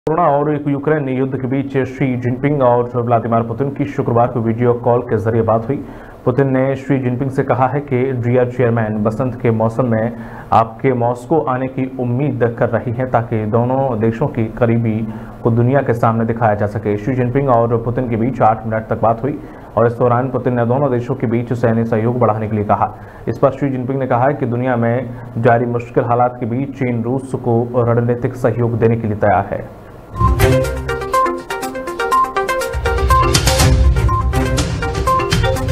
Corona और Ukraine युद्ध के बीच शी जिनपिंग और व्लादिमीर पुतिन की शुक्रवार को वीडियो कॉल के जरिए बात हुई। पुतिन ने शी जिनपिंग से कहा है कि डियर चेयरमैन, बसंत के मौसम में आपके मॉस्को आने की उम्मीद कर रही है ताकि दोनों देशों की करीबी को दुनिया के सामने दिखाया जा सके। शी जिनपिंग और पुतिन के बीच 8 मिनट तक बात हुई और इस दौरान पुतिन ने दोनों देशों के बीच सैन्य सहयोग बढ़ाने के लिए कहा। इस पर शी जिनपिंग ने कहा कि दुनिया में जारी मुश्किल हालात के बीच चीन रूस को रणनीतिक सहयोग देने के लिए तैयार है।